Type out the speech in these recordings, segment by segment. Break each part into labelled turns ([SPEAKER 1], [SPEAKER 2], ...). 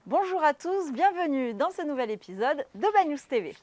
[SPEAKER 1] Bonjour à tous, bienvenue dans ce nouvel épisode de Bagnouz TV.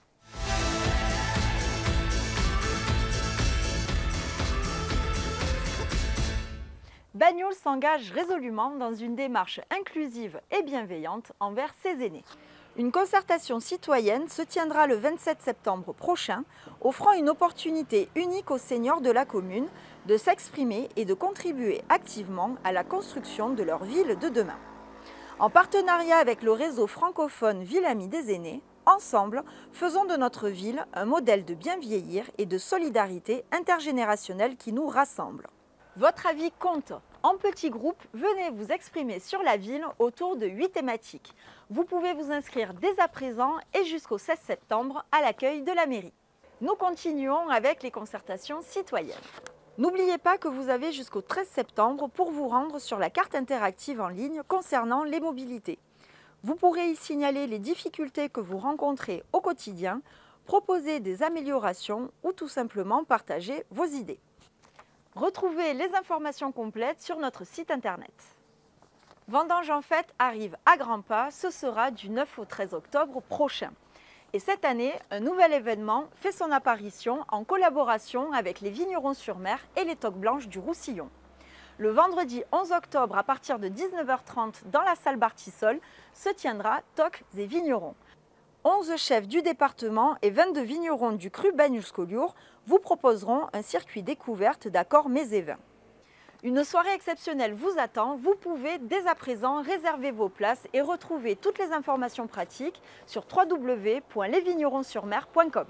[SPEAKER 1] Bagnouz s'engage résolument dans une démarche inclusive et bienveillante envers ses aînés. Une concertation citoyenne se tiendra le 27 septembre prochain, offrant une opportunité unique aux seniors de la commune de s'exprimer et de contribuer activement à la construction de leur ville de demain. En partenariat avec le réseau francophone Ville Amie des Aînés, ensemble, faisons de notre ville un modèle de bien vieillir et de solidarité intergénérationnelle qui nous rassemble. Votre avis compte. En petits groupes, venez vous exprimer sur la ville autour de 8 thématiques. Vous pouvez vous inscrire dès à présent et jusqu'au 16 septembre à l'accueil de la mairie. Nous continuons avec les concertations citoyennes. N'oubliez pas que vous avez jusqu'au 13 septembre pour vous rendre sur la carte interactive en ligne concernant les mobilités. Vous pourrez y signaler les difficultés que vous rencontrez au quotidien, proposer des améliorations ou tout simplement partager vos idées. Retrouvez les informations complètes sur notre site internet. Vendange en fête arrive à grands pas, ce sera du 9 au 13 octobre prochain. Et cette année, un nouvel événement fait son apparition en collaboration avec les Vignerons-sur-Mer et les Toques Blanches du Roussillon. Le vendredi 11 octobre à partir de 19h30 dans la salle Bartissol se tiendra Toques et Vignerons. 11 chefs du département et 22 vignerons du cru Bagnouz-Collioure vous proposeront un circuit découverte d'accords mets et vins. Une soirée exceptionnelle vous attend, vous pouvez dès à présent réserver vos places et retrouver toutes les informations pratiques sur www.lesvigneronssurmer.com.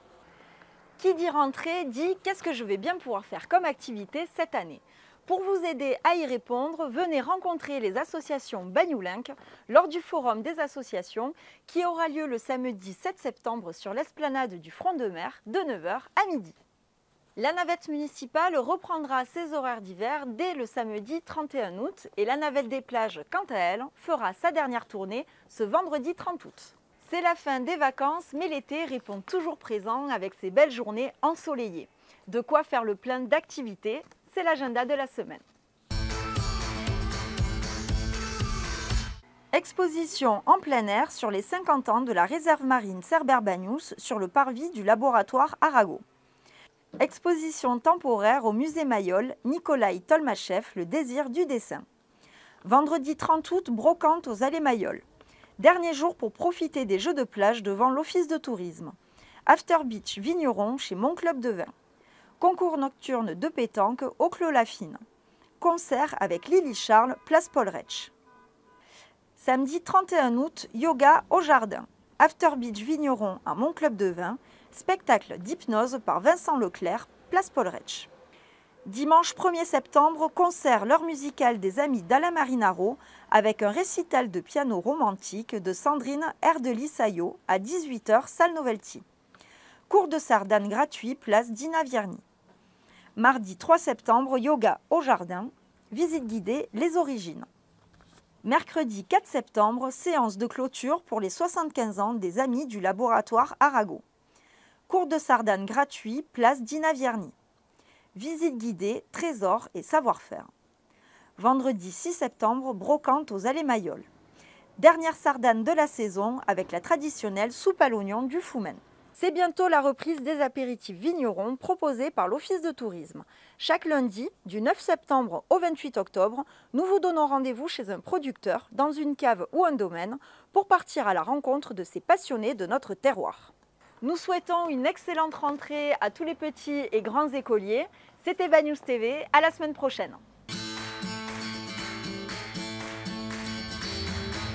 [SPEAKER 1] Qui dit rentrée dit qu'est-ce que je vais bien pouvoir faire comme activité cette année. Pour vous aider à y répondre, venez rencontrer les associations Bagnoulink lors du Forum des associations qui aura lieu le samedi 7 septembre sur l'esplanade du Front de Mer de 9h à midi. La navette municipale reprendra ses horaires d'hiver dès le samedi 31 août et la navette des plages, quant à elle, fera sa dernière tournée ce vendredi 30 août. C'est la fin des vacances, mais l'été répond toujours présent avec ses belles journées ensoleillées. De quoi faire le plein d'activités. C'est l'agenda de la semaine. Exposition en plein air sur les 50 ans de la réserve marine Cerbère-Bagnouz sur le parvis du laboratoire Arago. Exposition temporaire au musée Mayol, Nikolai Tolmachev, le désir du dessin. Vendredi 30 août, brocante aux allées Mayol. Dernier jour pour profiter des jeux de plage devant l'office de tourisme. After Beach Vigneron chez Mon Club de Vin. Concours nocturne de pétanque au Clos Lafine. Concert avec Lily Charles, place Paul Rech. Samedi 31 août, yoga au jardin. After Beach Vigneron à Mon Club de Vin. Spectacle d'hypnose par Vincent Leclerc, place Paul Rech. Dimanche 1er septembre, concert l'heure musicale des amis d'Alain Marinaro avec un récital de piano romantique de Sandrine Erdely-Saillot à 18h, salle Novelty. Cours de sardane gratuit, place Dina Vierny. Mardi 3 septembre, yoga au jardin. Visite guidée, les origines. Mercredi 4 septembre, séance de clôture pour les 75 ans des amis du laboratoire Arago. Cours de sardane gratuit, place Dina Vierny. Visite guidée, trésors et savoir-faire. Vendredi 6 septembre, brocante aux allées Mayol. Dernière sardane de la saison avec la traditionnelle soupe à l'oignon du Foumen. C'est bientôt la reprise des apéritifs vignerons proposés par l'Office de tourisme. Chaque lundi, du 9 septembre au 28 octobre, nous vous donnons rendez-vous chez un producteur, dans une cave ou un domaine, pour partir à la rencontre de ces passionnés de notre terroir. Nous souhaitons une excellente rentrée à tous les petits et grands écoliers. C'était Bagnouz TV, à la semaine prochaine.